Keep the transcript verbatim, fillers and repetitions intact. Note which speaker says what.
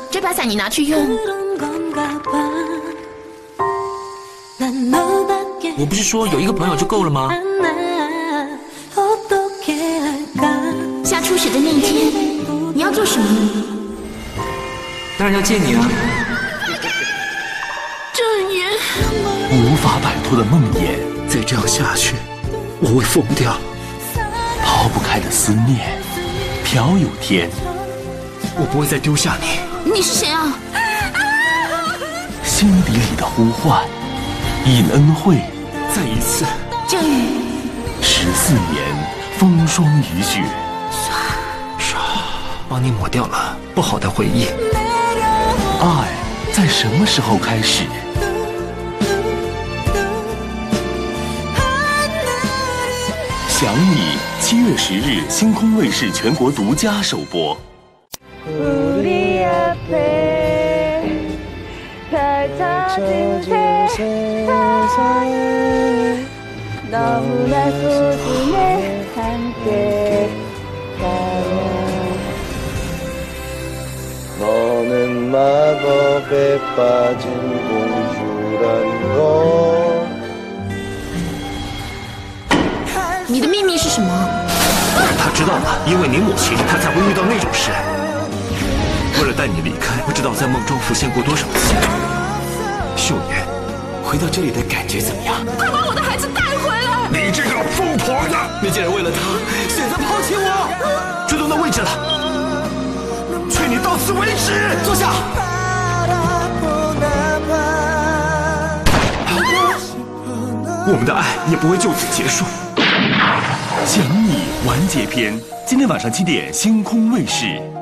Speaker 1: 这把伞你拿去用。
Speaker 2: 我不是说有一个朋友就够了吗？
Speaker 1: 下初雪的那一天，你要做什么？
Speaker 2: 当然要见你啊！
Speaker 1: 郑言，
Speaker 3: 无法摆脱的梦魇，
Speaker 4: 再这样下去，我会疯掉。
Speaker 3: 抛不开的思念，朴有天，
Speaker 4: 我不会再丢下你。
Speaker 1: 你是谁啊？
Speaker 3: 心底里的呼唤，尹恩惠，
Speaker 4: 再一次。
Speaker 1: 郑宇，
Speaker 3: 十四年风霜雨雪，
Speaker 4: 唰，帮你抹掉了不好的回忆。
Speaker 3: 爱在什么时候开始？想你，七月十日，星空卫视全国独家首播。
Speaker 5: 우리 앞에 펼쳐진 세상이 너무나 소중해 함께 가요
Speaker 6: 너는 마법에 빠진 공주란 걸
Speaker 1: 你的秘密是什么？
Speaker 4: 他知道了，因为你母亲，他才会遇到那种事。为了带你离开，不知道在梦中浮现过多少次。秀妍，回到这里的感觉怎么样？
Speaker 1: 快把我的孩子带回来！
Speaker 4: 你这个疯婆子！你竟然为了他选择抛弃我！追到那位置了，劝你到此为止。坐下。我们的爱也不会就此结束。
Speaker 3: 想你完结篇，今天晚上七点，星空卫视。